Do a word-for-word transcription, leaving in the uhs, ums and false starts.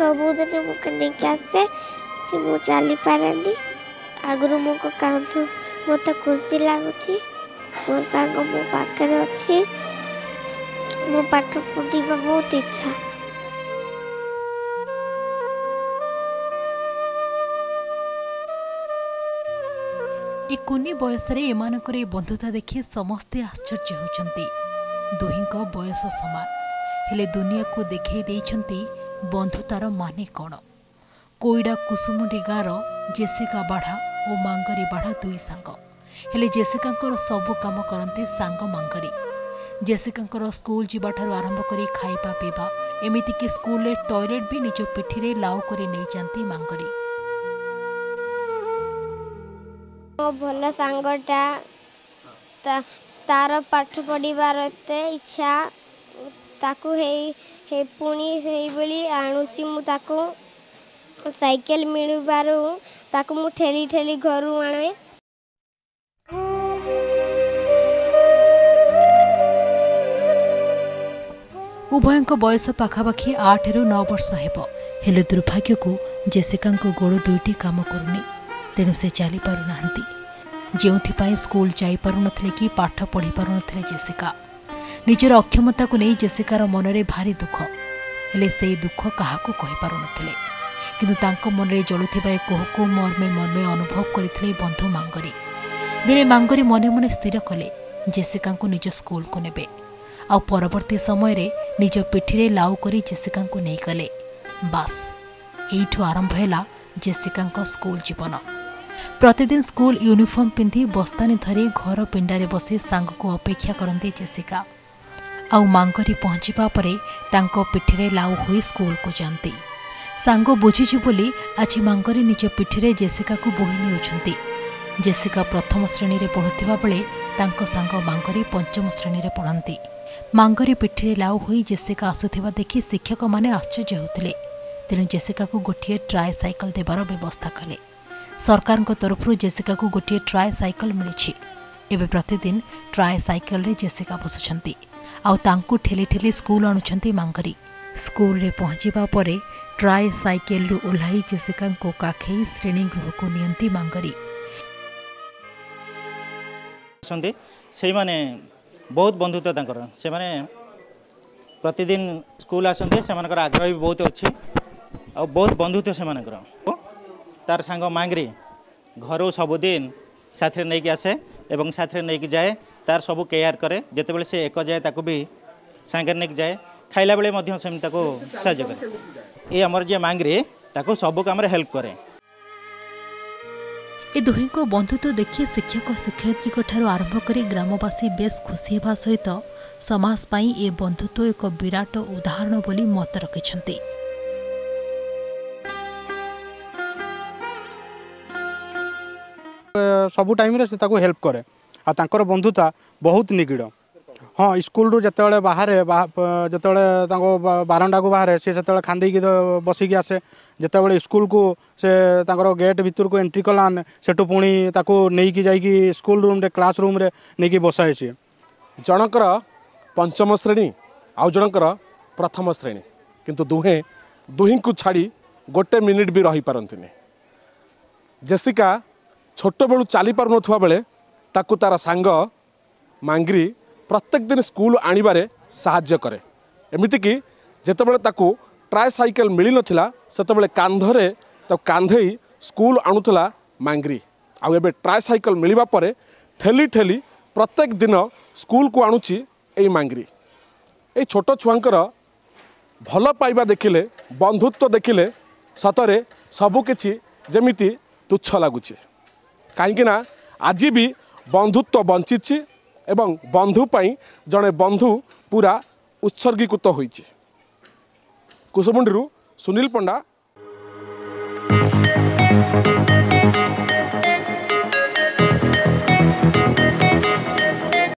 सबुदिन मुझे नहीं आसे मु चली पारे आगु मो कांदू मत खुशी लगुच मो सांग मो पाखे अच्छी मो पाठ पढ़ा बहुत इच्छा। ए कुनी बयस एमानकर बंधुता देखि समस्ते आश्चर्य होती। दुहींक बयस समान हेले दुनिया को देखई देइछंती बंधुतार माने कौन। कोईडा कुसुमुंडी गाँव जेसिका बाढ़ा और मांगरी बाढ़ा दुई सांग हेले जेसिका सबु काम करते सांग मांगरी। जेसिका स्कूल जीवाठार आरंभ कर खाइबा पीवा एमिति कि स्कूल रे टॉयलेट भी निज पिठी लाउ कर नहीं जाती मांगरी। भल सांगटा तार पाठ पढ़ार एत इच्छा ताकू हे हे पुणी हे बेली आणुची मु ताकू साइकिल मिलबारू ताकू मु ठेली ठेली घरू आणे। उभयंक बयस पाखापाखि आठ रु नौ वर्ष हेब हेले दुर्भाग्य को जेसिका गोड़ दुईटी काम करुनी तेणु से चली पारु नाहंती। जेउथिपाई स्कूल जाई पारु नथले कि पाठ पढ़ी पारु नथले जेसिका निजर अक्षमता को नहीं जेसिकार मनरे भारी दुख हेले से दुख काहाकू कहि पारु नथले किंतु तांको मनरे जळुथिबा कोहको मर्मे मर्मे अनुभव करथिले बंधु मांगरी। दिने मांगरी मने मने स्थिर कले जेसिका को निज स्कूल को नेबे आ परवर्ती समय रे निज पिठिरे लाउ करी जेसिका को नहीं गले। बास एइठु आरंभ हैला जेसिका स्कूल जीवन। प्रतिदिन स्कूल यूनिफॉर्म पिंधि बस्तानी धरी घर पिंडारे बसी सांग को अपेक्षा करती जेसिका आउ मांगरी पहुंचवा परे तांको पिठिरे लाउ हुई स्कूल को जाती। सांग बुझीची बोली आज मांगरी निज पिठिरे जेसिका को बोही नेउछंती। जेसिका प्रथम श्रेणी रे पढ़ुथिबा बेले तांको सांग मांगरी पंचम श्रेणी रे पढ़ंती। मांगरी पिठिरे लाउ हुई जेसिका आसुथिबा देखि शिक्षक माने आश्चर्य होउथिले तेणु जेसिका को गोटे ट्राए साइकल देवार व्यवस्था कले। सरकार तरफ जेसिका को गोटे ट्राए साइकल मिली। एवं प्रतिदिन ट्राए साइकल रे जेसिका बसुछंती आउ तांकु ठेली ठेली स्कूल आणुछंती मांगरी। स्कूल रे पहुंचीबा परे ट्राए साइकल रु ओल्हाई जेसिका को काखई श्रेणी गृह को नियंती मांगरी। से माने बहुत बंधुता तांकर से माने प्रतिदिन स्कूल आसते से आग्रह भी बहुत अच्छी आ बहुत बंधुत्व से तार सांग मांगरी घर सबुदिन साथ नहीं आसे एवं साथ नहीं जाए तार सबू केयर करे जिते बड़े से एक जाए ताकू भी सांगे नहीं जाए खाइला बेले साहाय्य करे। ये आमर जे मांगरी ताकू सबू काम हेल्प करे। ए दुही को बंधुत्व देखिए शिक्षक शिक्षयित्री ठारू आरंभ कर ग्रामवासी बेस खुशी होगा सहित समाज पाई ए बंधुत्व एक विराट उदाहरण बोली मत रखिछंती। सबू टाइम रे से ताको हेल्प करे आ तांकर बंधुता बहुत निगिड़। हाँ स्कूल रू जते बाहर जते बारंडा को बाहर से खांदी बसिकी आसे जिते स्कूल को से तांकर गेट भीतर को एंट्री कलान सेठू पुणी ताको नहीं जाइकी स्कूल रूम रे क्लास रूम रे नहीं बसाए सी जनकर पंचम श्रेणी आउ जनकर प्रथम श्रेणी किंतु दुहे दुही को छाड़ी गोटे मिनिट भी रही पारंतिनी। जेसिका छोट बेलू चली पार नथुवा बेले ताकू तार सांग मांगरी प्रत्येक दिन स्कूल आनिबारे साहाय्य करे। एमिति कि जेतेबेले ताकू ट्राए साइकेल मिली नथिला सेतेबेले कांधरे तो कांधेई स्कूल आणुथला मांगरी आउ एबे ट्राए साइकेल मिलिबा परे ठेली ठेली प्रत्येक दिन स्कूल को आणुची एई मांगरी। ए छोट छुआंकर भल पाइबा देखिले बंधुत्व देखिले सतरे सबुकिछि जेमिति तुच्छ लगुଛି कहीं आज भी बंधुत्व बंची एवं बंधु पाई जड़े बंधु पूरा उत्सर्गीकृत होइछि। कुसुमुंडी सुनील पंडा।